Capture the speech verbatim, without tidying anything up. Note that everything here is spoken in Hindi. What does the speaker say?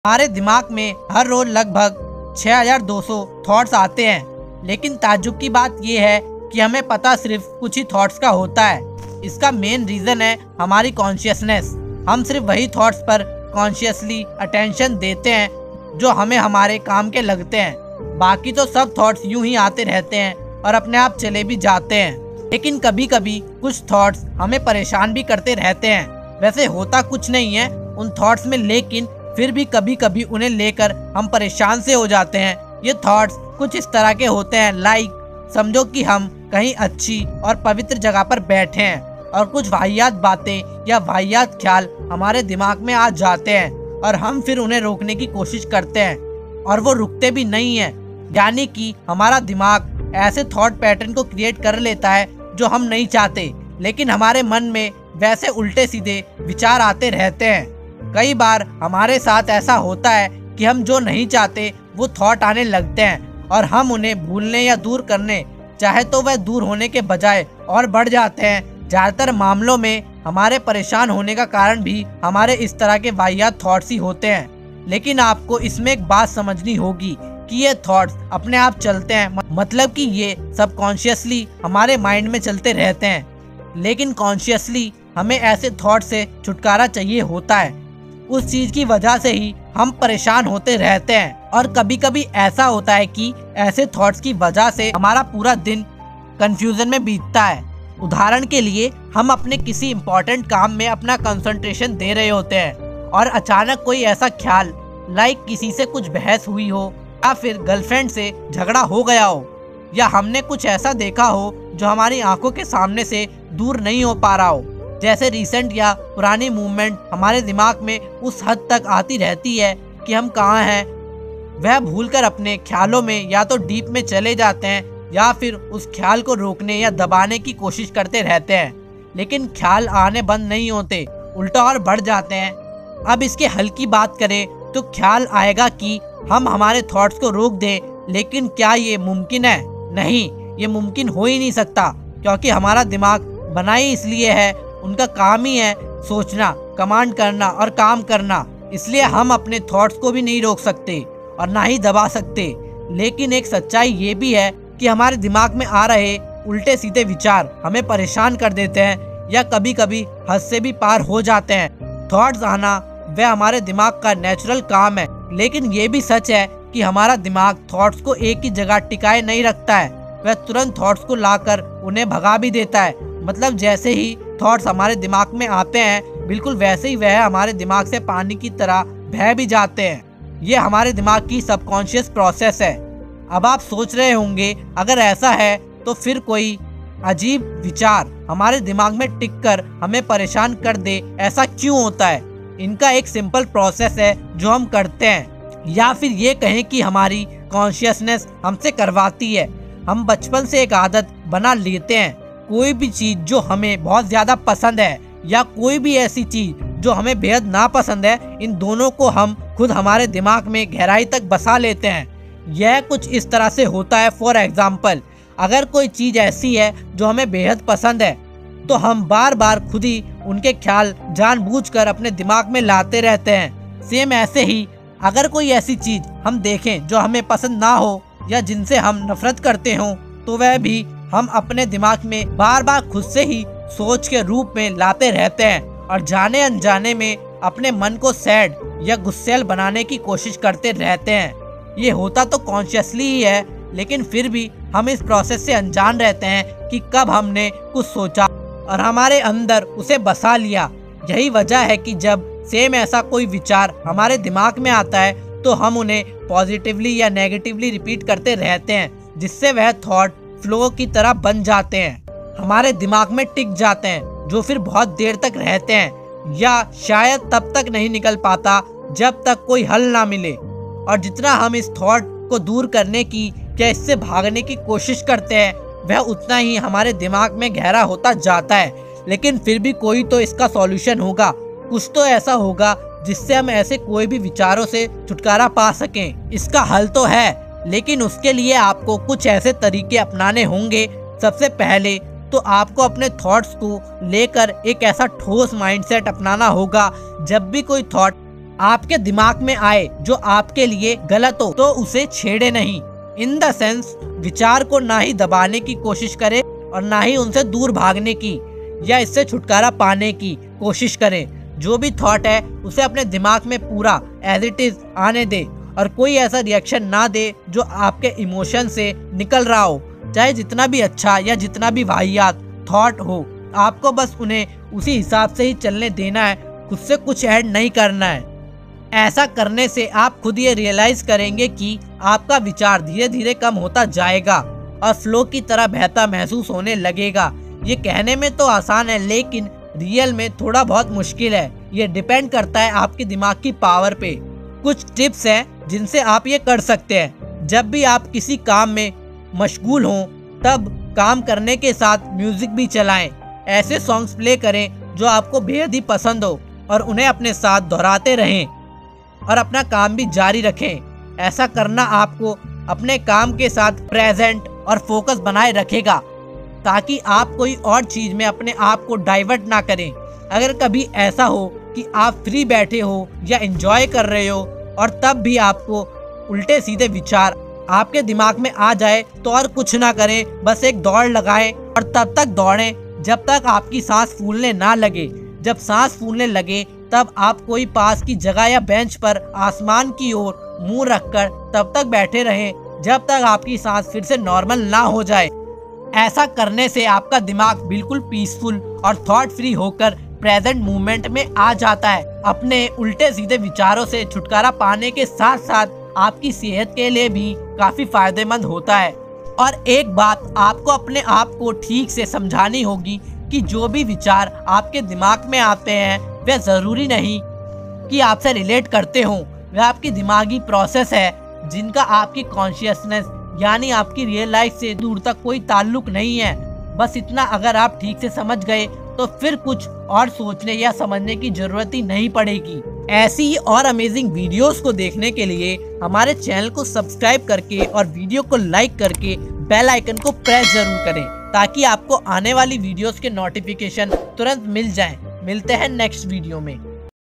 हमारे दिमाग में हर रोज लगभग छह हज़ार दो सौ थॉट्स आते हैं, लेकिन ताज्जुब की बात यह है कि हमें पता सिर्फ कुछ ही थॉट्स का होता है। इसका मेन रीज़न है हमारी कॉन्शियसनेस। हम सिर्फ वही थॉट्स पर कॉन्शियसली अटेंशन देते हैं जो हमें हमारे काम के लगते हैं। बाकी तो सब थॉट्स यूं ही आते रहते हैं और अपने आप चले भी जाते हैं। लेकिन कभी कभी कुछ थॉट्स हमें परेशान भी करते रहते हैं। वैसे होता कुछ नहीं है उन थॉट्स में, लेकिन फिर भी कभी कभी उन्हें लेकर हम परेशान से हो जाते हैं। ये थॉट्स कुछ इस तरह के होते हैं, लाइक समझो कि हम कहीं अच्छी और पवित्र जगह पर बैठे हैं और कुछ वाहियात बातें या वाहियात ख्याल हमारे दिमाग में आ जाते हैं और हम फिर उन्हें रोकने की कोशिश करते हैं और वो रुकते भी नहीं हैं। यानी कि हमारा दिमाग ऐसे थॉट पैटर्न को क्रिएट कर लेता है जो हम नहीं चाहते, लेकिन हमारे मन में वैसे उल्टे सीधे विचार आते रहते हैं। कई बार हमारे साथ ऐसा होता है कि हम जो नहीं चाहते वो थॉट आने लगते हैं और हम उन्हें भूलने या दूर करने चाहे तो वह दूर होने के बजाय और बढ़ जाते हैं। ज़्यादातर मामलों में हमारे परेशान होने का कारण भी हमारे इस तरह के वाहियात थॉट्स ही होते हैं। लेकिन आपको इसमें एक बात समझनी होगी कि ये थॉट्स अपने आप चलते हैं, मतलब कि ये सबकॉन्शियसली हमारे माइंड में चलते रहते हैं। लेकिन कॉन्शियसली हमें ऐसे थॉट से छुटकारा चाहिए होता है। उस चीज की वजह से ही हम परेशान होते रहते हैं और कभी कभी ऐसा होता है कि ऐसे थॉट्स की वजह से हमारा पूरा दिन कंफ्यूजन में बीतता है। उदाहरण के लिए हम अपने किसी इम्पोर्टेंट काम में अपना कंसंट्रेशन दे रहे होते हैं और अचानक कोई ऐसा ख्याल, लाइक किसी से कुछ बहस हुई हो या फिर गर्लफ्रेंड से झगड़ा हो गया हो या हमने कुछ ऐसा देखा हो जो हमारी आंखों के सामने से दूर नहीं हो पा रहा हो, जैसे रिसेंट या पुरानी मूवमेंट हमारे दिमाग में उस हद तक आती रहती है कि हम कहाँ हैं वह भूलकर अपने ख्यालों में या तो डीप में चले जाते हैं या फिर उस ख्याल को रोकने या दबाने की कोशिश करते रहते हैं। लेकिन ख्याल आने बंद नहीं होते, उल्टा और बढ़ जाते हैं। अब इसके हल की बात करें तो ख्याल आएगा कि हम हमारे थॉट्स को रोक दें, लेकिन क्या ये मुमकिन है? नहीं, ये मुमकिन हो ही नहीं सकता, क्योंकि हमारा दिमाग बना ही इसलिए है, उनका काम ही है सोचना, कमांड करना और काम करना। इसलिए हम अपने थॉट्स को भी नहीं रोक सकते और ना ही दबा सकते। लेकिन एक सच्चाई ये भी है कि हमारे दिमाग में आ रहे उल्टे सीधे विचार हमें परेशान कर देते हैं या कभी कभी हद से भी पार हो जाते हैं। थॉट्स आना वह हमारे दिमाग का नेचुरल काम है, लेकिन ये भी सच है कि हमारा दिमाग थॉट्स को एक ही जगह टिकाए नहीं रखता है। वह तुरंत थॉट्स को लाकर उन्हें भगा भी देता है। मतलब जैसे ही थॉट्स हमारे दिमाग में आते हैं, बिल्कुल वैसे ही वह हमारे दिमाग से पानी की तरह बह भी जाते हैं। ये हमारे दिमाग की सबकॉन्शियस प्रोसेस है। अब आप सोच रहे होंगे, अगर ऐसा है तो फिर कोई अजीब विचार हमारे दिमाग में टिक कर हमें परेशान कर दे, ऐसा क्यों होता है? इनका एक सिंपल प्रोसेस है जो हम करते हैं, या फिर ये कहें कि हमारी कॉन्शियसनेस हमसे करवाती है। हम बचपन से एक आदत बना लेते हैं, कोई भी चीज जो हमें बहुत ज्यादा पसंद है या कोई भी ऐसी चीज जो हमें बेहद नापसंद है, इन दोनों को हम खुद हमारे दिमाग में गहराई तक बसा लेते हैं। यह कुछ इस तरह से होता है। फॉर एग्जाम्पल, अगर कोई चीज ऐसी है जो हमें बेहद पसंद है तो हम बार बार खुद ही उनके ख्याल जानबूझकर अपने दिमाग में लाते रहते हैं। सेम ऐसे ही अगर कोई ऐसी चीज हम देखें जो हमें पसंद ना हो या जिनसे हम नफरत करते हो, तो वह भी हम अपने दिमाग में बार बार खुद से ही सोच के रूप में लाते रहते हैं और जाने अनजाने में अपने मन को सैड या गुस्सैल बनाने की कोशिश करते रहते हैं। ये होता तो कॉन्शियसली ही है, लेकिन फिर भी हम इस प्रोसेस से अनजान रहते हैं कि कब हमने कुछ सोचा और हमारे अंदर उसे बसा लिया। यही वजह है कि जब सेम ऐसा कोई विचार हमारे दिमाग में आता है तो हम उन्हें पॉजिटिवली या नेगेटिवली रिपीट करते रहते हैं, जिससे वह थॉट फ्लो की तरह बन जाते हैं, हमारे दिमाग में टिक जाते हैं, जो फिर बहुत देर तक रहते हैं या शायद तब तक नहीं निकल पाता जब तक कोई हल ना मिले। और जितना हम इस थॉट को दूर करने की या इससे भागने की कोशिश करते हैं, वह उतना ही हमारे दिमाग में गहरा होता जाता है। लेकिन फिर भी कोई तो इसका सॉल्यूशन होगा, कुछ तो ऐसा होगा जिससे हम ऐसे कोई भी विचारों से छुटकारा पा सकें। इसका हल तो है, लेकिन उसके लिए आपको कुछ ऐसे तरीके अपनाने होंगे। सबसे पहले तो आपको अपने थॉट्स को लेकर एक ऐसा ठोस माइंडसेट अपनाना होगा, जब भी कोई थॉट आपके दिमाग में आए जो आपके लिए गलत हो तो उसे छेड़े नहीं। इन द सेंस विचार को ना ही दबाने की कोशिश करें और ना ही उनसे दूर भागने की या इससे छुटकारा पाने की कोशिश करें। जो भी थॉट है उसे अपने दिमाग में पूरा एज इट इज आने दे और कोई ऐसा रिएक्शन ना दे जो आपके इमोशन से निकल रहा हो, चाहे जितना भी अच्छा या जितना भी वाहियात थॉट हो। आपको बस उन्हें उसी हिसाब से ही चलने देना है, खुद से कुछ ऐड नहीं करना है। ऐसा करने से आप खुद ये रियलाइज करेंगे कि आपका विचार धीरे धीरे कम होता जाएगा और फ्लो की तरह बहता महसूस होने लगेगा। ये कहने में तो आसान है लेकिन रियल में थोड़ा बहुत मुश्किल है। ये डिपेंड करता है आपके दिमाग की पावर पे। कुछ टिप्स हैं जिनसे आप ये कर सकते हैं। जब भी आप किसी काम में मशगूल हों तब काम करने के साथ म्यूजिक भी चलाएं। ऐसे सॉन्ग्स प्ले करें जो आपको बेहद ही पसंद हो और उन्हें अपने साथ दोहराते रहें और अपना काम भी जारी रखें। ऐसा करना आपको अपने काम के साथ प्रेजेंट और फोकस बनाए रखेगा ताकि आप कोई और चीज में अपने आप को डाइवर्ट ना करें। अगर कभी ऐसा हो कि आप फ्री बैठे हो या एंजॉय कर रहे हो और तब भी आपको उल्टे सीधे विचार आपके दिमाग में आ जाए तो और कुछ ना करें, बस एक दौड़ लगाएं और तब तक दौड़ें जब तक आपकी सांस फूलने ना लगे। जब सांस फूलने लगे तब आप कोई पास की जगह या बेंच पर आसमान की ओर मुंह रखकर तब तक बैठे रहें जब तक आपकी सांस फिर से नॉर्मल ना हो जाए। ऐसा करने से आपका दिमाग बिल्कुल पीसफुल और थॉट फ्री होकर प्रेजेंट मूवमेंट में आ जाता है। अपने उल्टे सीधे विचारों से छुटकारा पाने के साथ साथ आपकी सेहत के लिए भी काफी फायदेमंद होता है। और एक बात आपको अपने आप को ठीक से समझानी होगी कि जो भी विचार आपके दिमाग में आते हैं वे जरूरी नहीं कि आपसे रिलेट करते हों। वह आपकी दिमागी प्रोसेस है जिनका आपकी कॉन्शियसनेस यानी आपकी रियल लाइफ से दूर तक कोई ताल्लुक नहीं है। बस इतना अगर आप ठीक से समझ गए तो फिर कुछ और सोचने या समझने की जरूरत ही नहीं पड़ेगी। ऐसी ही और अमेजिंग वीडियोस को देखने के लिए हमारे चैनल को सब्सक्राइब करके और वीडियो को लाइक करके बेल आइकन को प्रेस जरूर करें ताकि आपको आने वाली वीडियोस के नोटिफिकेशन तुरंत मिल जाएं। मिलते हैं नेक्स्ट वीडियो में।